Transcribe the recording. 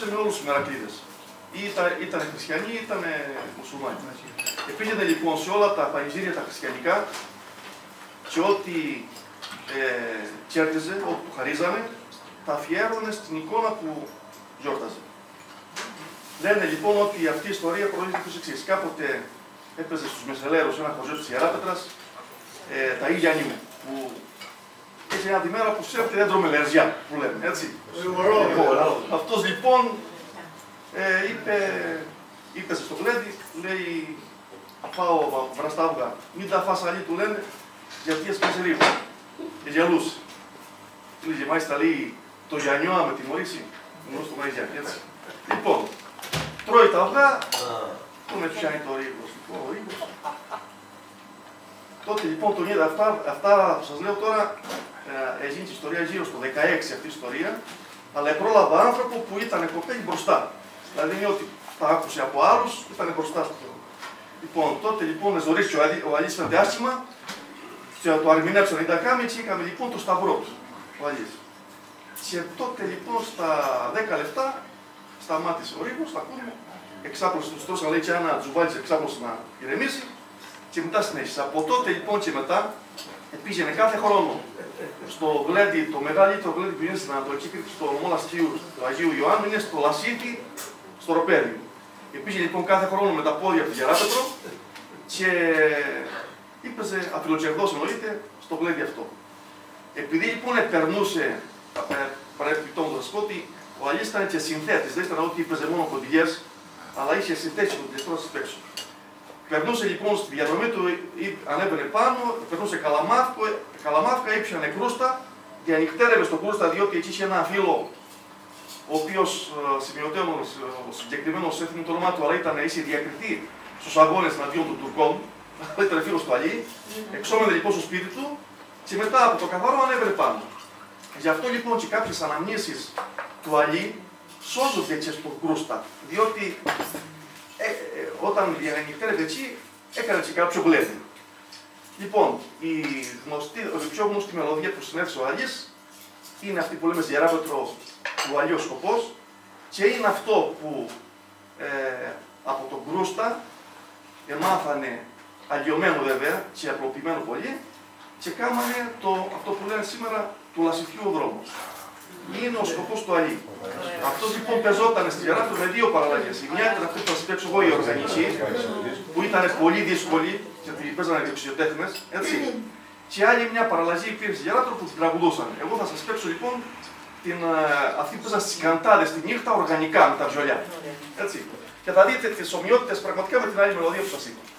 περνούσε με όλους τους Μερακλείδες. Ήταν χριστιανοί, ήταν μουσουλμάνοι. Πήγαινε λοιπόν σε όλα τα πανηγύρια τα χριστιανικά και ό,τι κέρδιζε, ό,τι του χαρίζανε, τα αφιέρωνε στην εικόνα που γιόρταζε. Λένε λοιπόν ότι αυτή η ιστορία προήλθε τους εξής. Κάποτε έπαιζε στους Μεσελέρους ένα χωριό της Ιεράπετρας, τα Ήλια Νιού, που είχε μια μέρα που ξέρετε δεν τρώμε λερζιά, που λέμε, έτσι. Αυτός λοιπόν είπε στο γλέντι, λέει, πάω βραστά αυγά, μην τα φας αλλή, του λένε, γιατί έσπασε λίγο. Και γελούσε. Λέγε, μάλιστα λέει, το Γιαννιό με τιμωρήσει, γνωστό το Μαγιάννη, έτσι. Λοιπόν, τρώει τα αυγά, τον πιάνει το ρίγος. Τότε λοιπόν τον είδα, αυτά που σας λέω τώρα, έγινε η ιστορία γύρω στο 16 αυτή η ιστορία, αλλά πρόλαβα άνθρωπο που ήταν κοπέλι μπροστά. Δηλαδή είναι ότι τα άκουσε από άλλους, ήταν μπροστά στο θέμα. Λοιπόν, τότε λοιπόν ζωρίστηκε ο Αλής φαίνεται άσχημα, και το αρμηνέψαν οι Ντακάμι και είχαμε λοιπόν το σταυρό του, ο Αλής. Και τότε λοιπόν στα 10 λεπτά σταμάτησε ο ρίγος, τα κούρμα, εξάπλωσε, τους τρώσαν λέει και ένα τζουβάλι εξάπλωσε να ηρεμήσει και μετά συνέχισε. Από τότε λοιπόν και μετά πήγαινε κάθε χρόνο στο γλέντι, το μεγαλύτερο γλέντι που είναι στην Ανατολική Κρήτη, στο μοναστήριο του Αγίου Ιωάννου, είναι στο Λασίτη, στο Ροπέδιο. Πήγε λοιπόν κάθε χρόνο με τα πόδια από τη Γεράπετρο και ήπαιζε αφιλοκερδός εννοείται στο γλέντι αυτό. Επειδή λοιπόν περνούσε, πρέπει τώρα να σας πω ότι ο Αλής ήταν και συνθέτης, δεν ήταν ότι ήπαιζε μόνο κοντιλιές, αλλά είχε συνθέσει κοντιλιές τώρα στις παίξω. Περνούσε λοιπόν στη διαδρομή του, ανέβαινε πάνω, περνούσε Καλαμάφκα, ήπιανε κρούστα, διανυκτέρευε στο κρούστα διότι εκεί είχε ένα φίλο, ο οποίος σημειωτέωνος, ο συγκεκριμένος έθιμο το όνομά του, αλλά είχε διακριθεί στους αγώνες εναντίον των Τουρκών, ήταν φίλος του Αλή, εξώμενε λοιπόν στο σπίτι του και μετά από το καθαρό ανέβαινε πάνω. Γι' αυτό λοιπόν και κάποιες αναμνήσεις του Αλή σώζονται και στο κρούστα, διότι όταν διανυκτέρευε εκεί, έκανε και κάποιο γλέντι. Λοιπόν, η πιο γνωστή μελωδία που συνέθεσε ο Αλής είναι αυτή που λέμε στη Γεράπετρο του Αλίου Σκοπός και είναι αυτό που από τον κρούστα εμάθανε αλλοιωμένο βέβαια και απλοποιημένο πολύ και κάμανε αυτό που λένε σήμερα του λασιφιού ο δρόμος. Είναι ο σκοπός του Αλή. Αυτός λοιπόν πεζόταν στη Γεράπετρο με δύο παραλλαγές. Η μια ήταν αυτή που θα σας παίξω εγώ η οργανική, που ήταν πολύ δύσκολη, γιατί παίζανε δεξιοτέχνες, έτσι. Και άλλη μια παραλλαγή υπήρχε στη Γεράπετρο που την τραγουδούσαν. Εγώ θα σας παίξω λοιπόν αυτή που παίζαν στις καντάδες τη νύχτα οργανικά με τα βιολιά. Έτσι. Και θα δείτε τις ομοιότητες πραγματικά με την άλλη μελωδία που σας είπα.